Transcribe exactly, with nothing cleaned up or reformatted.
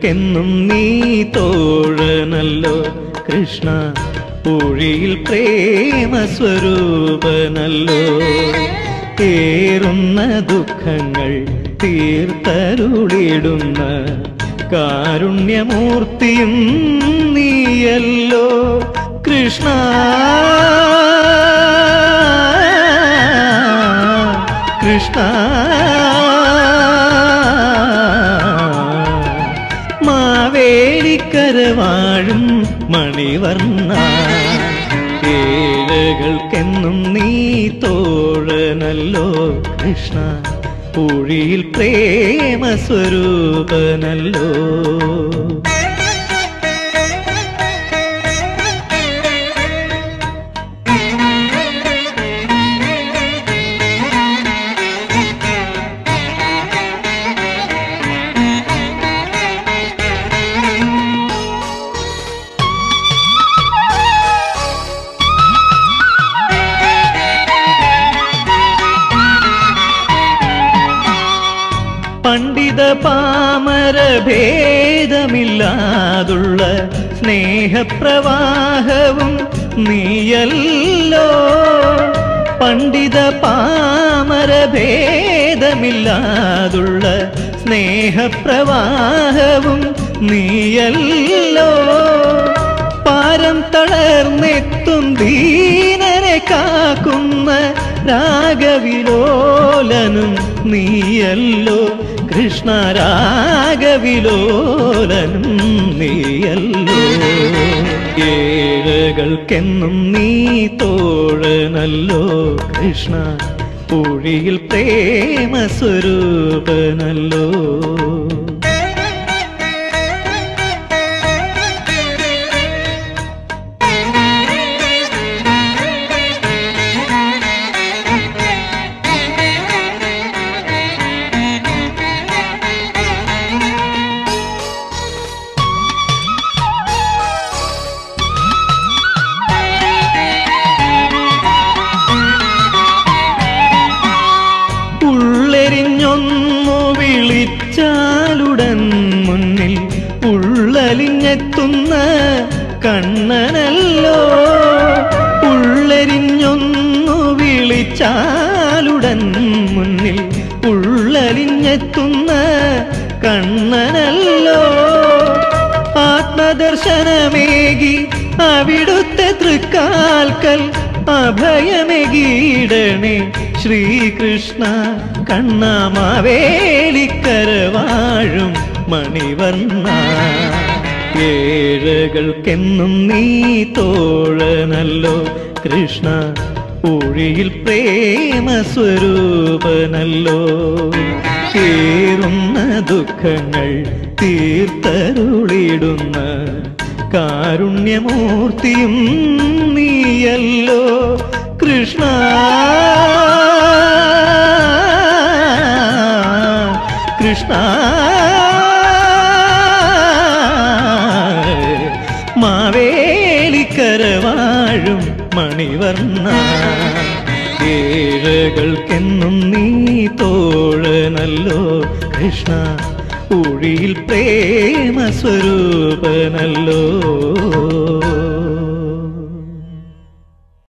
ഏഴകൾക്കെന്നും നീ തോഴനല്ലോ കൃഷ്ണ, ഊഴിയിൽ പ്രേമസ്വരൂപനല്ലോ. ഏറുന്ന ദുഃഖങ്ങൾ തീർത്തരുളിടുന്ന കാരുണ്യമൂർത്തിയും നീയല്ലോ കൃഷ്ണ. കൃഷ്ണ മാവേലിക്കര വാഴും മണിവർണ്ണ, ഏഴകൾക്കെന്നും നീ തോഴനല്ലോ കൃഷ്ണ, ഊഴിയിൽ പ്രേമസ്വരൂപനല്ലോ. പണ്ഡിത പാമര ഭേദമില്ലാതുള്ള സ്നേഹപ്രവാഹവും നീയല്ലോ. പണ്ഡിത പാമര ഭേദമില്ലാതുള്ള സ്നേഹപ്രവാഹവും നീയല്ലോ. പാരം തളർന്നെത്തും ദീനരെ കാക്കുന്ന രാഗവിലോലനും നീയല്ലോ കൃഷ്ണ, രാഗവിലോലനും നീയല്ലോ. ഏഴകൾക്കെന്നും നീ തോഴനല്ലോ കൃഷ്ണ, ഊഴിയിൽ പ്രേമസ്വരൂപനല്ലോ. ഉള്ളെരിഞ്ഞൊന്നു വിളിച്ചാലുടൻ മുന്നിൽ ഉള്ളലിഞ്ഞെത്തുന്ന കണ്ണനല്ലോ. ഉള്ളെരിഞ്ഞൊന്നു വിളിച്ചാലുടൻ മുന്നിൽ ഉള്ളലിഞ്ഞെത്തുന്ന കണ്ണനല്ലോ. ആത്മദർശനമേകി അവിടുത്തെ തൃക്കാൽക്കൽ അഭയമേകീടണേ ശ്രീകൃഷ്ണ, കണ്ണമാവേലിക്കര വാഴും മണിവർണ്ണ. ഏഴകൾക്കെന്നും നീ തോഴനല്ലോ കൃഷ്ണ, ഊഴിയിൽ പ്രേമസ്വരൂപനല്ലോ. ഏറുന്ന ദുഃഖങ്ങൾ തീർത്തരുളിടുന്ന കാരുണ്യമൂർത്തിയും നീയല്ലോ കൃഷ്ണ. കൃഷ്ണ മാവേലിക്കര വാഴും മണിവർണ്ണ, ഏഴകൾക്കെന്നും നീ തോഴനല്ലോ കൃഷ്ണ, ഊഴിയിൽ പ്രേമസ്വരൂപനല്ലോ.